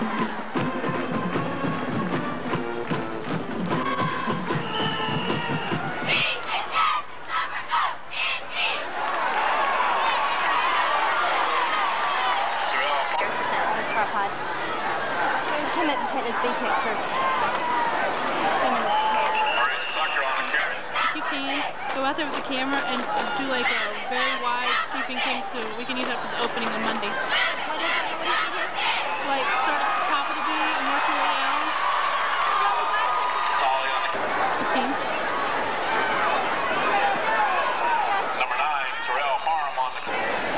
Go out there with the camera and do like a very wide sweeping thing so we can use that for the opening on Monday. Like start at the top of the V and work your way down. It's all on the team. Number 9, Terrell Parham on the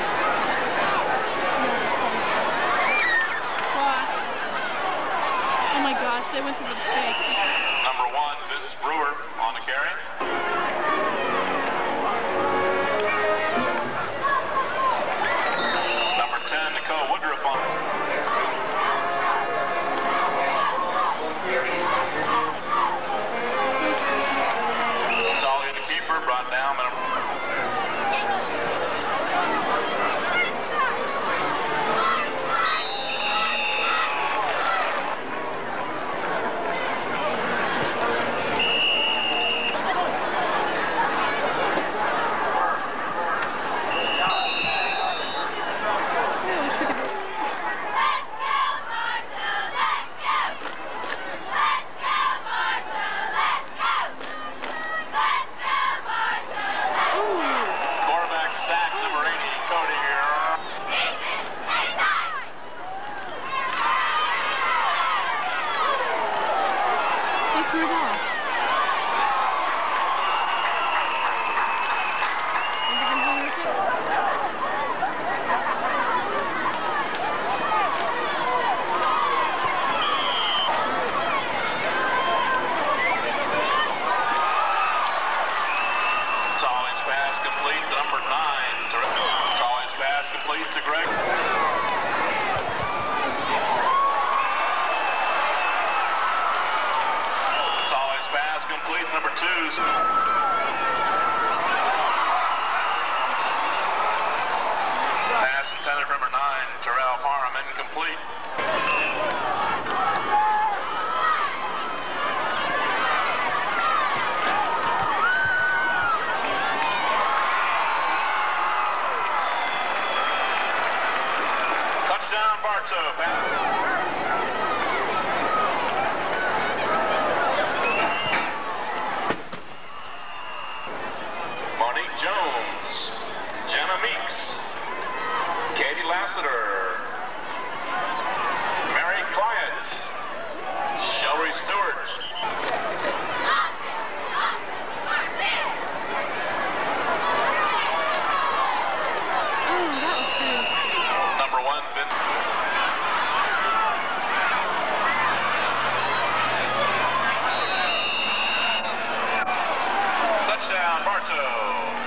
Oh my gosh, they went to the pick. Number 1, Vince Brewer on the carry. Number 2. Pass intended for number 9, Terrell Parham, incomplete. Touchdown, Bartow. Mary Client, Shelby Stewart. Number 1, Vince. Touchdown, Bartow.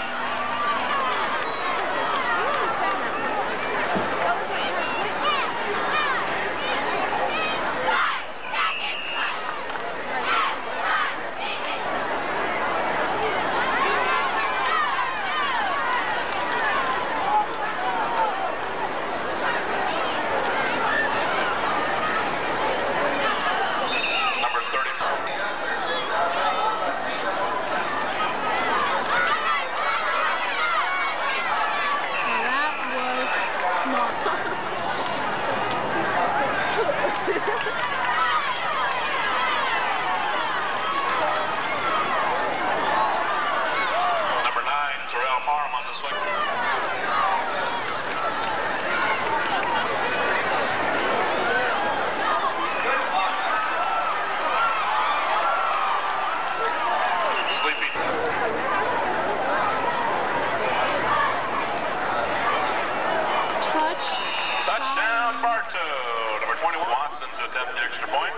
Number 9, Terrell Parham on the swing. Sleepy. Touchdown, Bartow. Number 21, Watson to attempt the extra point.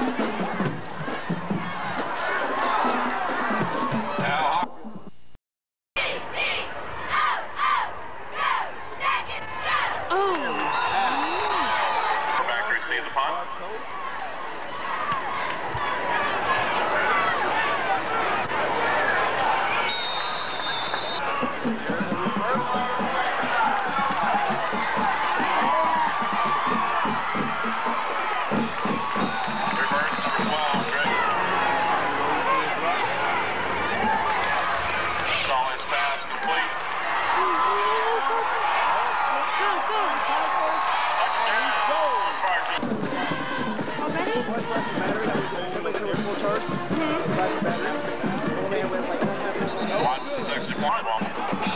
Watson's extra point ball.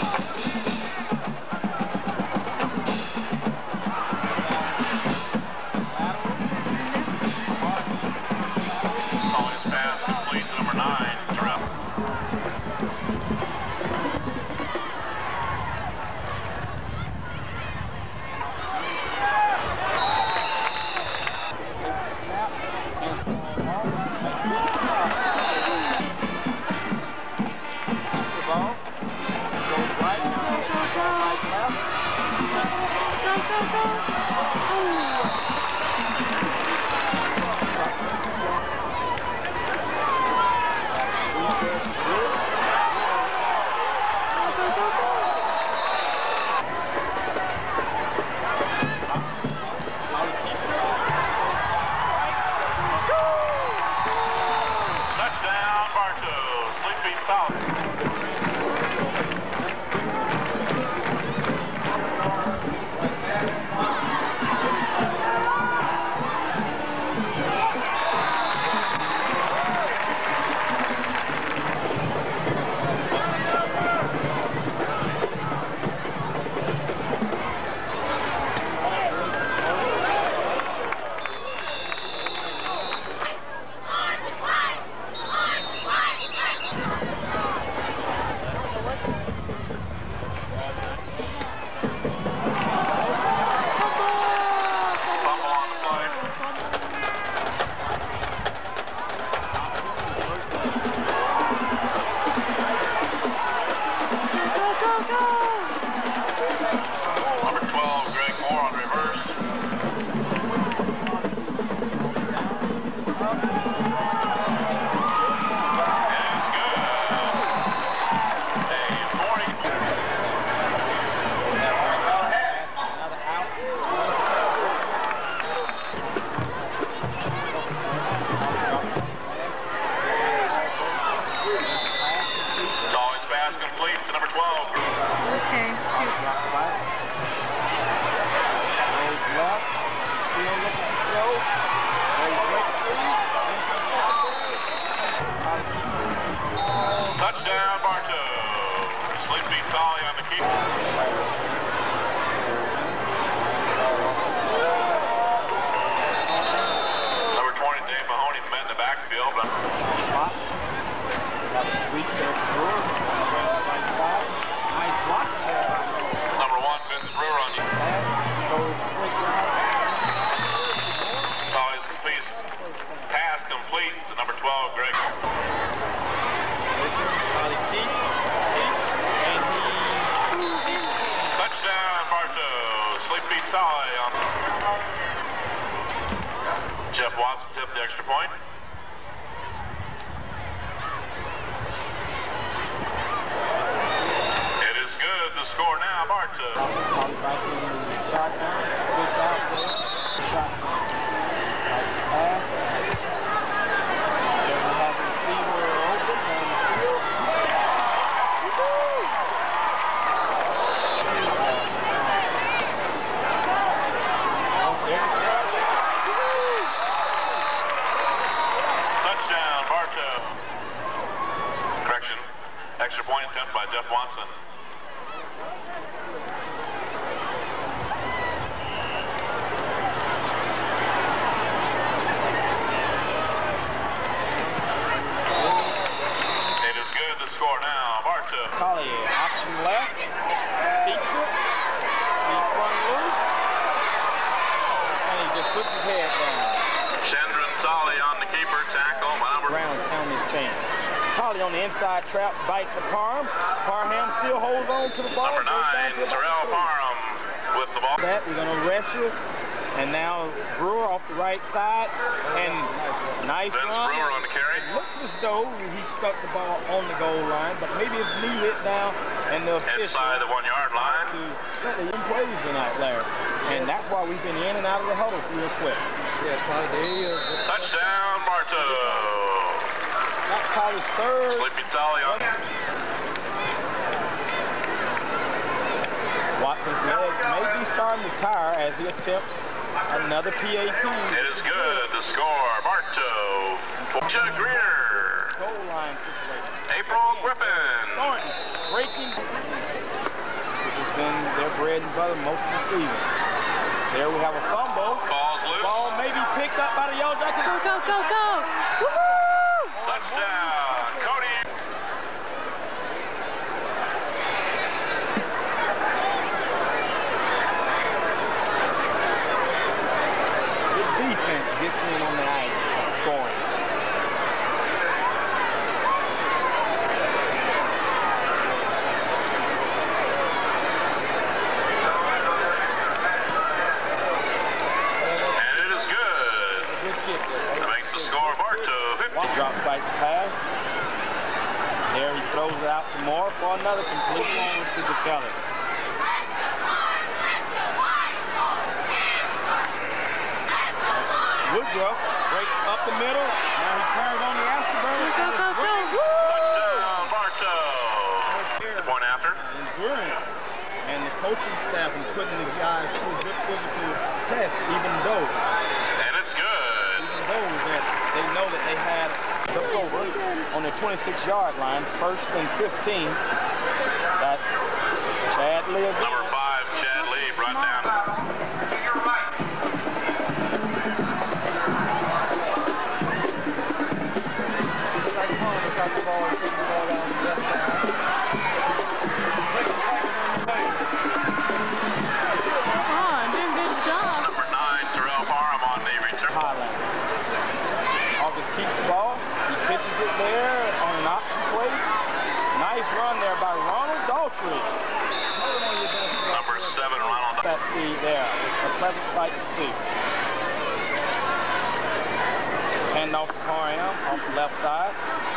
Tallest pass complete to number 9, Durant. Touchdown, Bartow. Sleepy South. Touchdown, Bartow. Sleepy Tolly on the keep. Number 20, Dave Mahoney, met in the backfield. Number 1, Vince Brewer on you. Tolly's complete. Pass complete to number 12, Greg. Touchdown, Bartow. Sleepy Tolly on. Jeff Watson tipped the extra point. It is good. The score now, Bartow. Correction. Extra point attempt by Jeff Watson. It is good to score now. Bartow. Collier, option left. Feature. He swung loose. And he just puts his head down. Chandran Tolly on the Charlie on the inside trap, bites the Parham. Parham still holds on to the ball. Number 9, Terrell Parham with the ball. We're going to arrest you. And now Brewer off the right side, and nice Vince run. Brewer on the carry. It looks as though he stuck the ball on the goal line, but maybe his knee hit down, and the Inside the 1-yard line. Certainly in plays tonight, Larry. And that's why we've been in and out of the huddle real quick. Yeah, Hardee. Touchdown, Bartow. That's Tyler's third. Sleepy Tally on. Watson's leg may be starting to tire as he attempts another PAT. It is good to score. Bartow. Chuck Greer. Goal line situation. April Griffin. Thornton breaking. This has been their bread and butter most of the season. There we have a fumble. Ball's loose. Ball may be picked up by the Yellow Jackets. Go, go, go, go! Woohoo! Touchdown, Cody. Defense gets in on the ice, scoring. And it is good. Good kick. That makes the score Bartow 50. Drops back the pass. There he throws it out to Moore for another complete one to the Kelly. Woodruff breaks up the middle. Now he carries on the afterburner. Go, go, go! Woo! Touchdown, Bartow. The point after. And Durant and the coaching staff is putting the guys through a good physical test, even though that they know that they had looked over on the 26-yard line, 1st and 15. That's Chad Lee again. Number 5, Chad Lee, brought down. Got the ball and taking the ball down the left side. Come on, doing a good job. Number 9, Terrell Parham on the return. Highland. August keeps the ball. He pitches it there on an option play. Nice run there by Ronald Daltrey. Number 7, Ronald. That speed there. It's a pleasant sight to see. Hand off to Parham off the left side.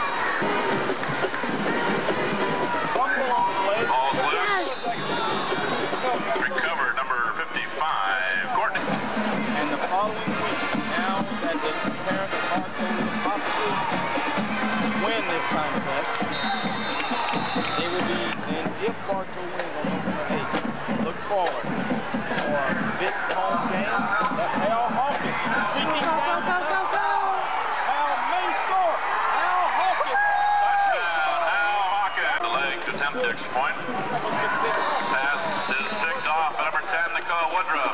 Fumble on the play. Ball's loose. Recovered, number 55, Courtney. And the following week, now that the parents of Bartow will possibly win this contest, they will be, and if Bartow wins on November 8th, look forward for a big home game. That's Hal Hawkins. Speaking down the Hal may score. Hal Hawkins. Touchdown, Al Hawkins. The leg to attempt the extra point. Pass is picked off by number 10, Nicole Woodruff.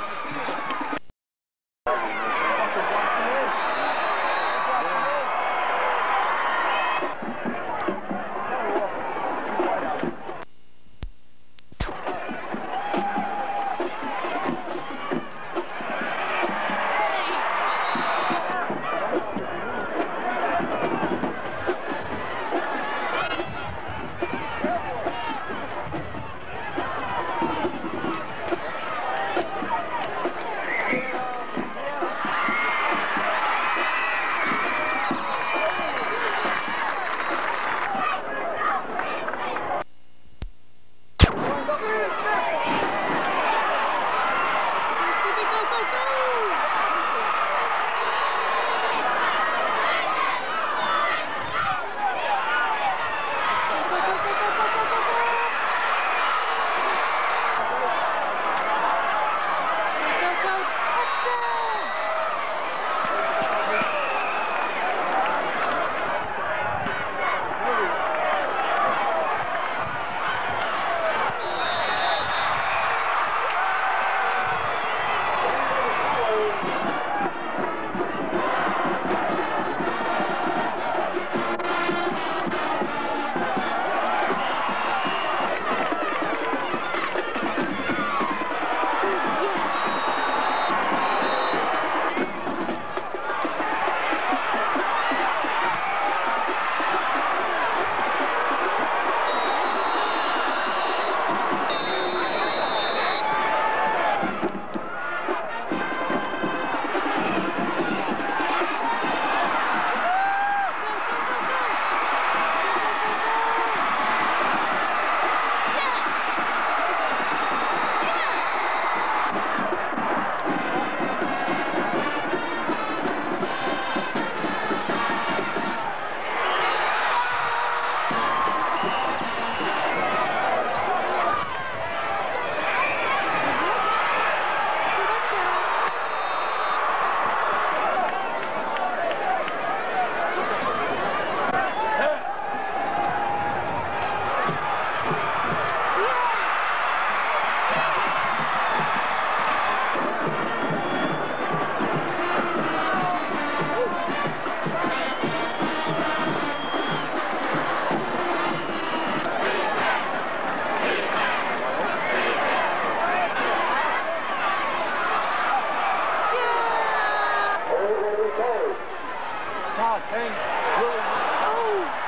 Ah, dang. Really? Oh!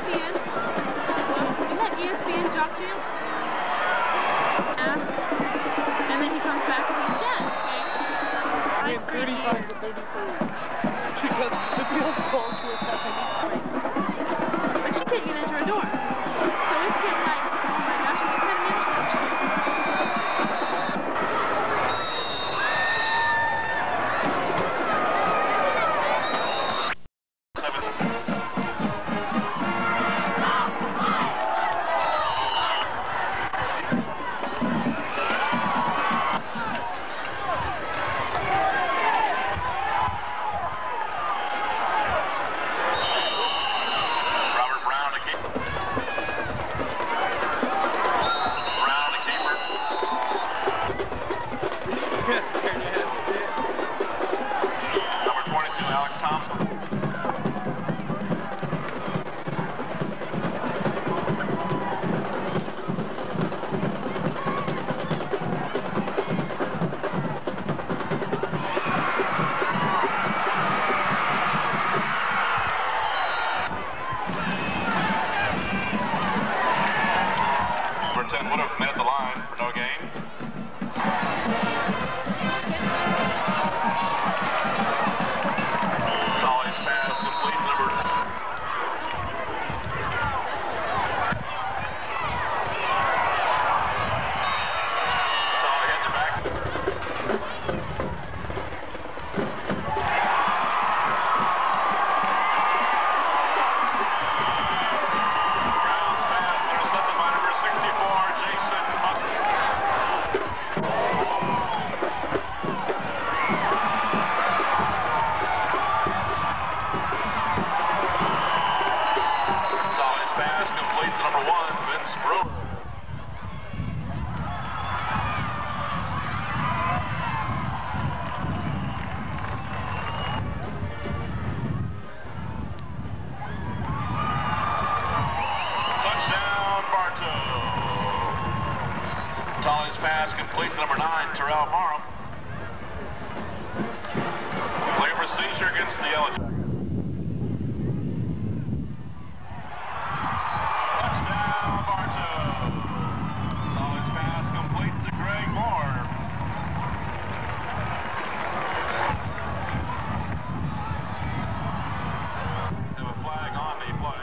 ESPN? Isn't that ESPN Jock Jam? Ask. And then he comes back and he's dead. Okay. Win 35 to 33. Because the field goals were happening. But she can't get into her door. So it's getting like, oh my gosh, it's 10 minutes would have met the line for no gain. Tolly's pass complete, number. Tolly heads it back. Brown's pass intercepted by number 64, Jason Tolly's pass complete to number 1, Vince Brewer. Touchdown, Bartow. Tolly's pass complete to number 9, Terrell Marham. Play procedure against the Yellow Jackets. Touchdown, Bartow. Tolly's pass complete to Greg Moore. They have a flag on the play.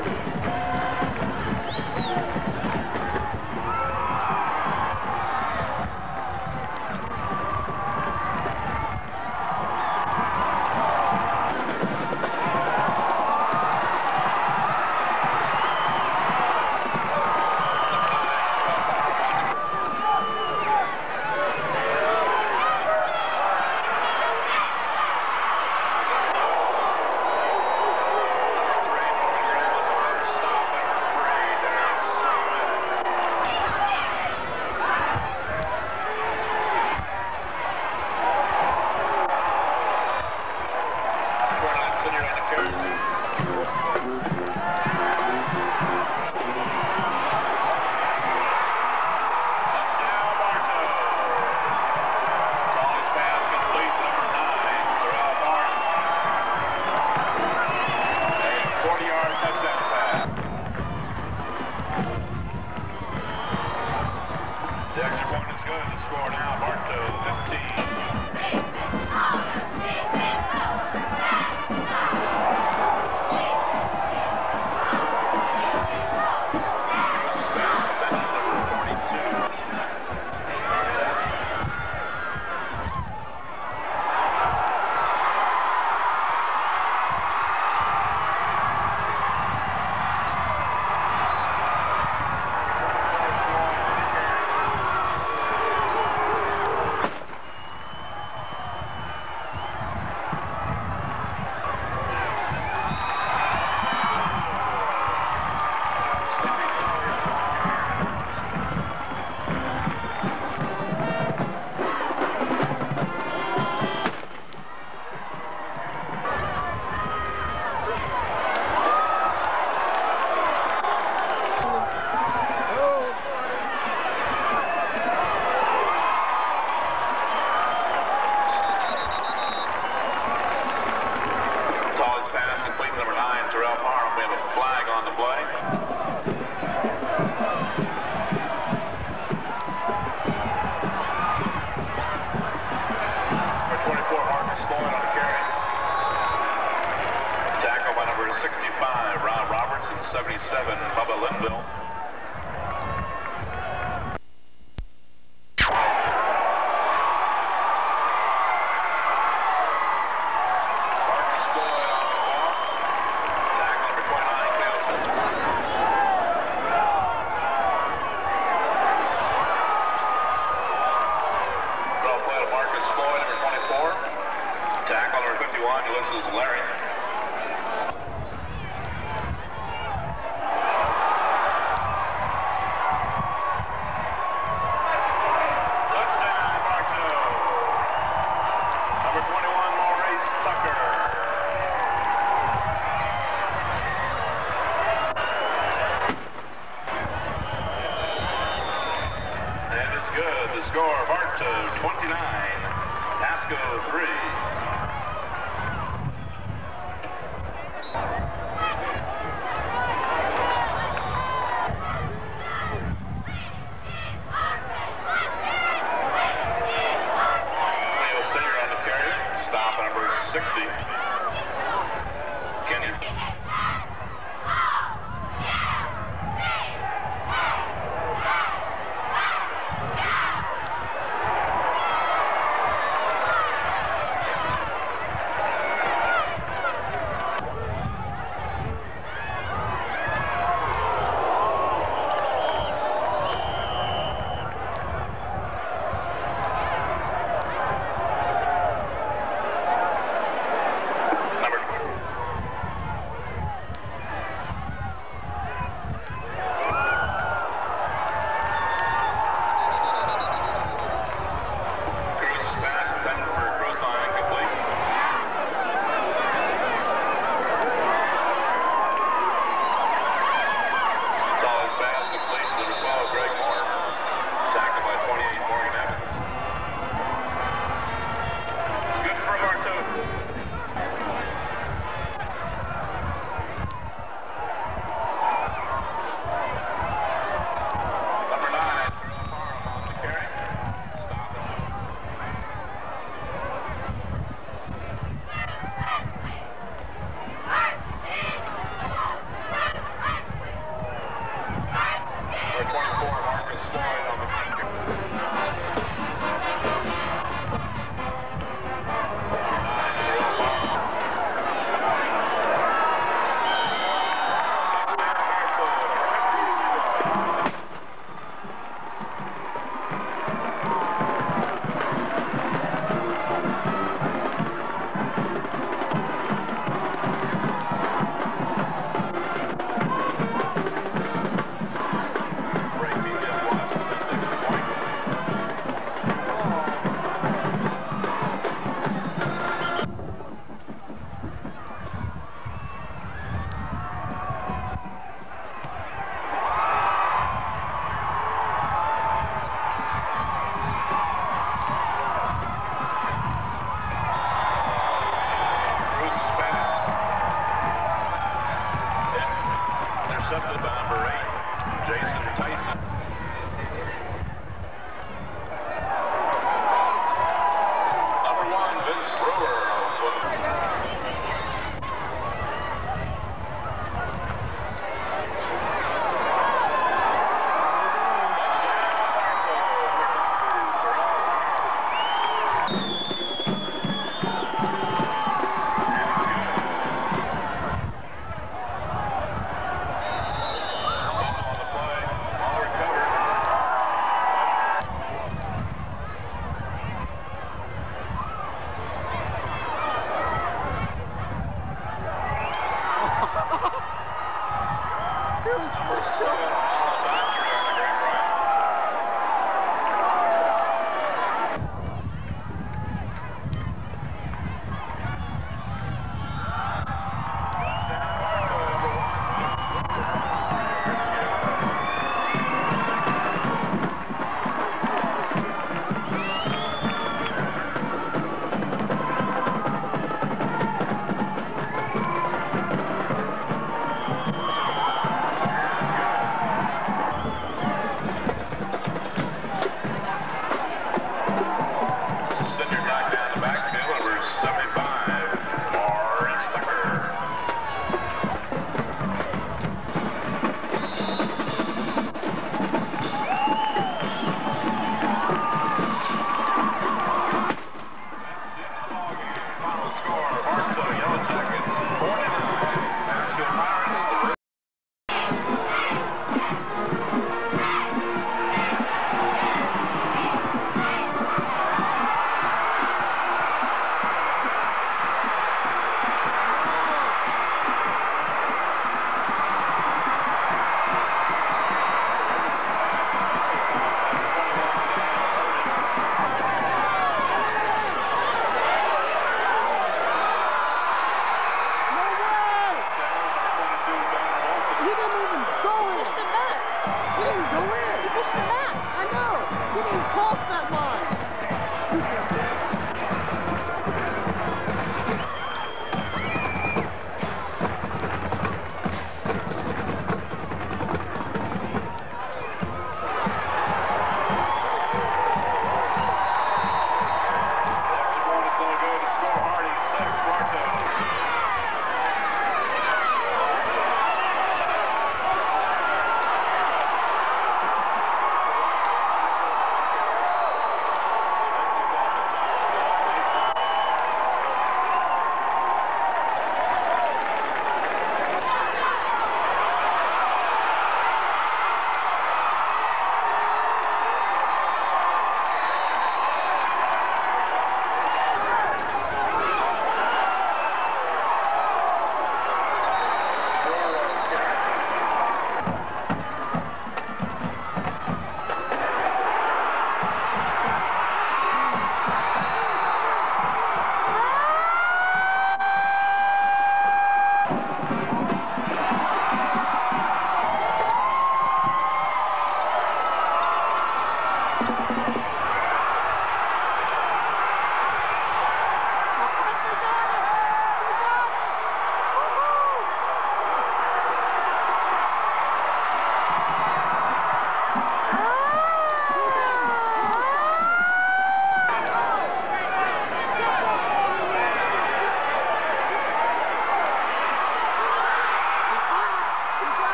score, Bartow 29, Pasco 3.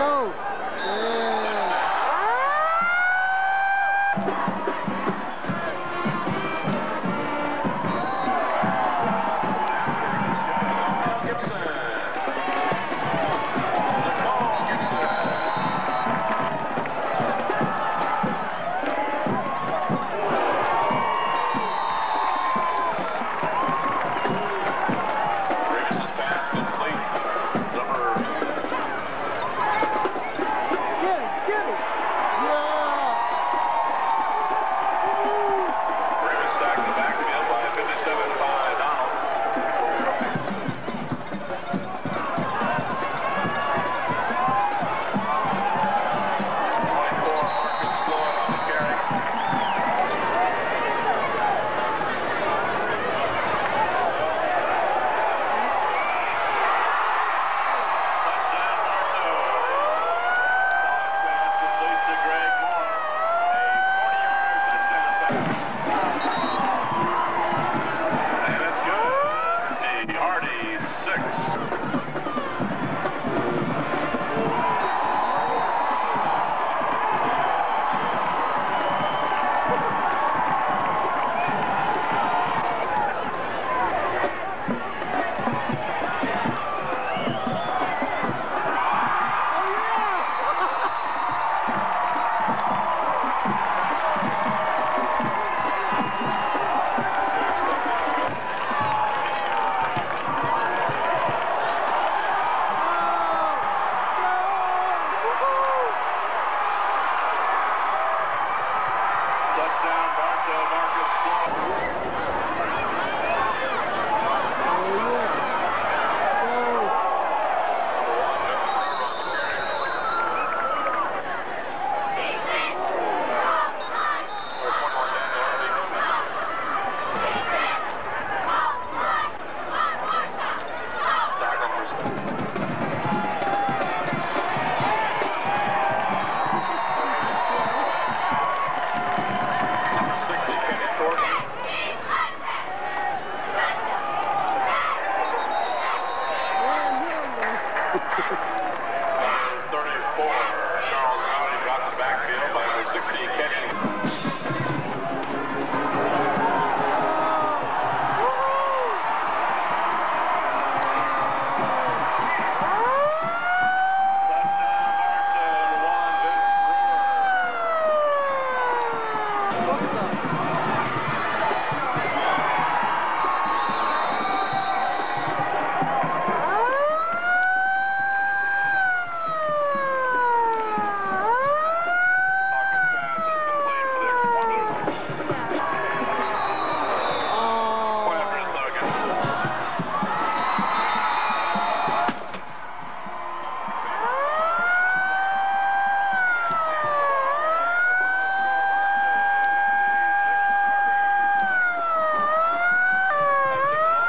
Go.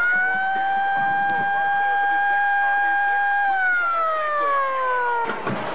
Thank you.